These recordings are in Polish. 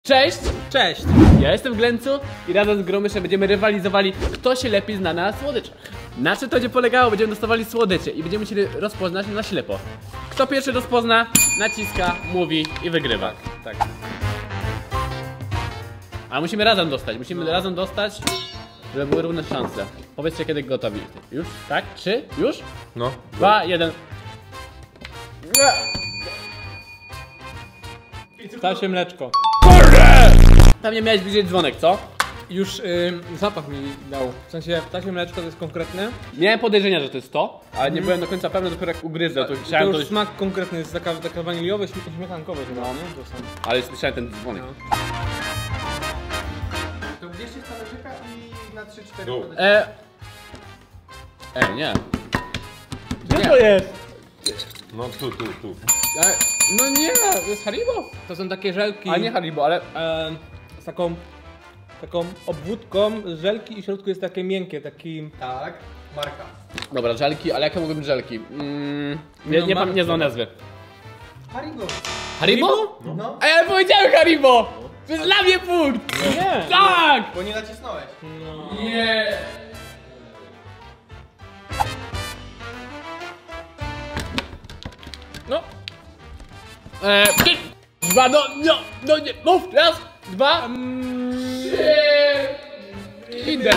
Cześć! Cześć! Ja jestem Glencu i razem z Gromyszem będziemy rywalizowali, kto się lepiej zna na słodyczach. Na czym to będzie polegało? Będziemy dostawali słodycze i będziemy musieli rozpoznać na ślepo. Kto pierwszy rozpozna, naciska, mówi i wygrywa. Tak. A musimy razem dostać, żeby były równe szanse. Powiedzcie, kiedy gotowi. Już? Tak? 3? Już? No. 2, 1. Ptasie mleczko. Kurde! Pewnie miałeś widzieć dzwonek, co? Już zapach mi dał. W sensie ptasie mleczko to jest konkretne. Miałem podejrzenia, że to jest to, ale nie byłem do końca pewny, dopiero jak ugryzę, to chciałem To to... już smak konkretny jest taka waniliowe, śmietankowe chyba, nie? To są. Ale słyszałem ten dzwonek. No. To gdzieś jest talerzyka i na 3-4 No. Nie. Gdzie to jest? No tu. No nie, to jest Haribo? To są takie żelki. A nie Haribo, ale... Z taką obwódką żelki i w środku jest takie miękkie, taki... Tak, marka. Dobra, żelki, ale jakie mogą być żelki? Nie znam nazwy. Haribo. Haribo? No. A ja powiedziałem Haribo! To jest dla mnie punkt! Nie! Tak! Bo nie nacisnąłeś. No. Nie! No. Dwa, no, nie, mów, raz, dwa, Kinder.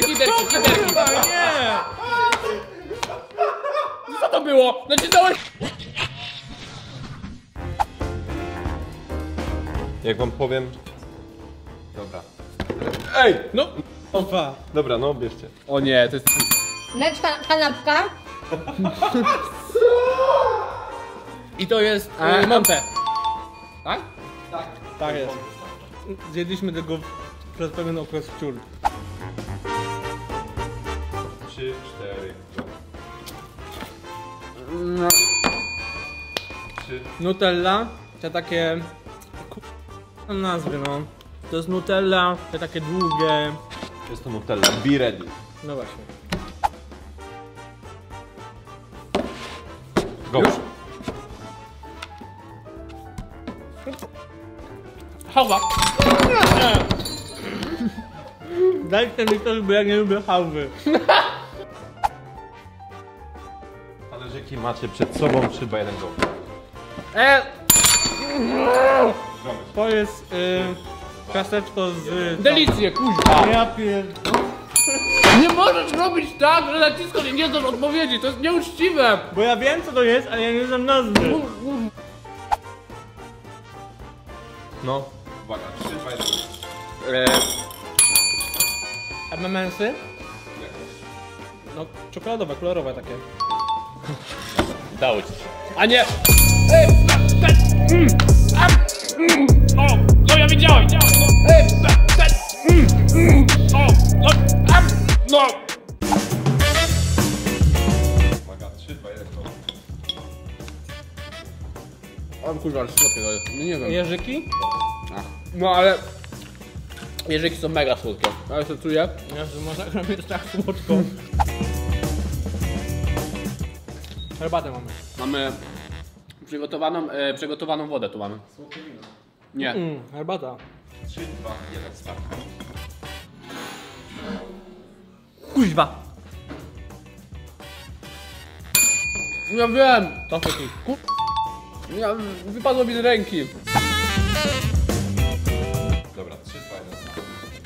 Nie! Co to było? Nacisnąłeś? Jak wam powiem... Dobra. Ej! No. Opa. Dobra, no bierzcie. O nie, to jest... Mleczka kanapka. I to jest Monte. Tak? Tak jest. Zjedliśmy tego przez pewien okres wciór. 3, 4, 3. Nutella, te takie... nazwy no. To jest Nutella, te takie długie. Jest to Nutella. Be ready. No właśnie. Go. Hałwa! Dajcie mi coś, bo ja nie lubię hałwy. Talerzyki macie przed sobą, 3, 2, 1, go. To jest ciasteczko z... Delicje, kuźwa! Ja pierdolę. Nie możesz robić tak, że naciskasz i nie znasz odpowiedzi, to jest nieuczciwe! Bo ja wiem co to jest, ale ja nie znam nazwy. No. Uwaga, 3, 2, 1. M&M'sy? No czekoladowe, kolorowe takie. Dało ci się. A nie! O! No ja widziałem! No! Uwaga, 3, 2, 1, go. O kurwa, ale słodkie to jest. No nie wiem. Jeżyki? No ale... Jeżyki są mega słodkie. Ale to czuję. Jezu, masakra jest tak słodką. Herbatę mamy. Mamy przygotowaną wodę tu mamy. Nie. Herbata. 3, 2, 1, start. Kuźwa. Ja wiem! To taki. Ja, wypadło mi z ręki. Dobra, 3, 2, 1, start.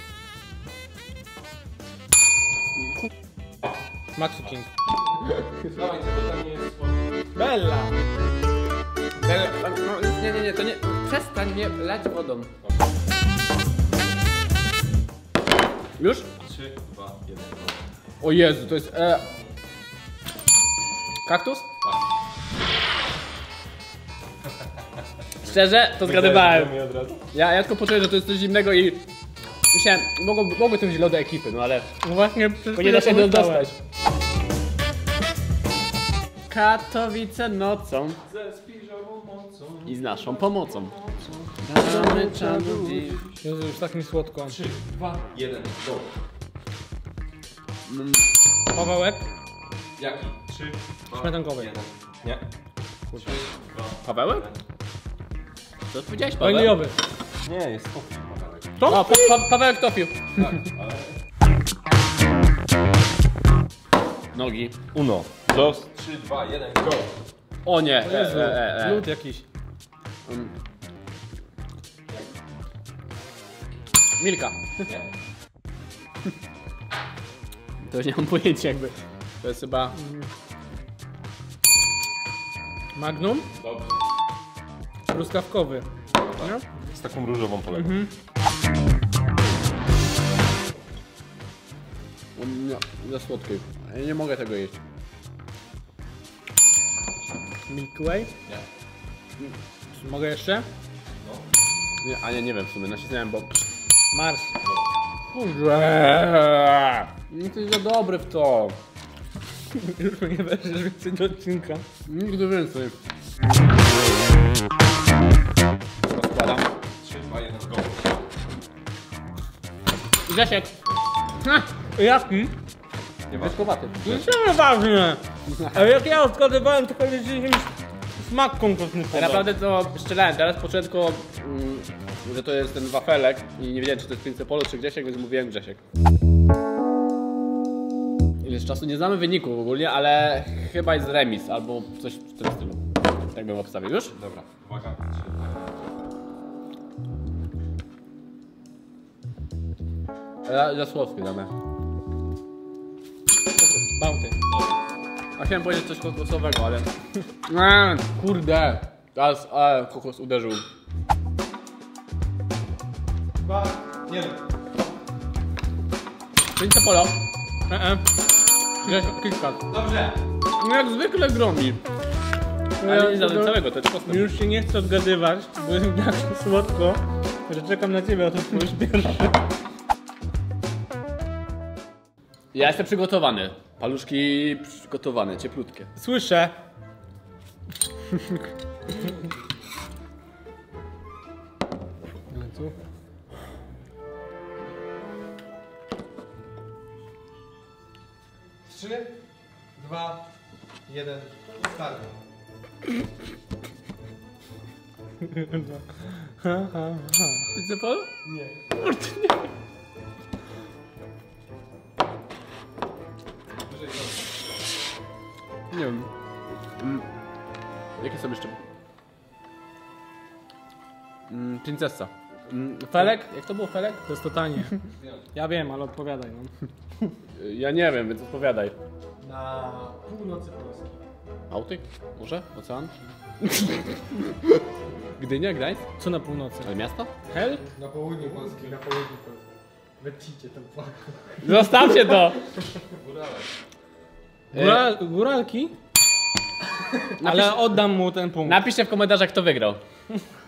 Maxi King. Dawaj, to nie jest słodkie. Bella. Nie, to nie... Przestań mnie lać wodą. Już? 3, 2, 1, go. O Jezu, to jest... Kaktus? Tak. Szczerze, to zgadywałem. Mi od razu. Ja tylko poczułem, że to jest coś zimnego i... Myślałem, mogły to być lody ekipy, no ale... No właśnie, Bo nie da się do dostać. Katowice nocą i z naszą pomocą. Jezu, już tak mi słodko. 3, 2, 1, go. Pawełek? Jaki? 3, 2, Śmietankowy. 1. Nie. 3, 2, Pawełek? Co odpowiedziałeś, Paweł? Waniliowy. Nie, jest tofi. O, Pawełek topił. Nogi. Uno. Dos, 3, 2, 1, go. O nie. Jezu, lód jakiś. Milka. To już nie mam pojęcia jakby. To jest chyba... Magnum? Dobrze. Truskawkowy. Z taką różową polewą. Za słodki. Ja nie mogę tego jeść. Milky Way? Nie. Mogę jeszcze? Nie, a nie wiem w sumie, nacisnąłem, bo... Mars. Kurde. Nie jesteś za dobry w to. Już nie wejdziesz więcej do odcinka. Nigdy więcej. Rozkładam. 3, 2, 1, go. Grzesiek. Jaki? Wyszkowaty. No ważne. Ale jak ja odgadywałem, to powiedzieliście mi smak konkretny Ja podał. naprawdę to strzelałem, teraz poczułem tylko, że to jest ten wafelek i nie wiedziałem czy to jest Prince Polo czy Grzesiek, więc mówiłem Grzesiek. Ileż czasu nie znamy wyniku ogólnie, ale chyba jest remis albo coś w tym stylu. Tak bym obstawił. Już? Dobra, uwaga. 3, 2, 1. Za słodkie damy. Bałty. A chciałem powiedzieć coś kokosowego, ale... Kurde. Teraz kokos uderzył. 2, 1. Prince Polo. Grzesiek, KitKat. Dobrze. No jak zwykle gromi. Ale nie zadam całego, to jest Mi proste. już się nie chce odgadywać, bo jest mi tak słodko, że czekam na ciebie, a to już pierwszy. Ja jestem przygotowany. Paluszki przygotowane, cieplutkie. Słyszę. Tu. Trzy, 2, 1. Start. Prince Polo? Nie. Nie wiem. Jakie są jeszcze? Princessa. Felek? Jak to było Felek? To jest to tanie. Ja wiem, ale odpowiadaj. No. Ja nie wiem, więc odpowiadaj. Na północy Polski. Bałtyk? Może? Ocean? Gdynia? Gdańsk? Co na północy? Ale miasto? Hel? Na południu Polski, na południu Polski. Wycicie ten płak. Zostawcie to! Góralki? Ale oddam mu ten punkt. Napiszcie w komentarzach, kto wygrał.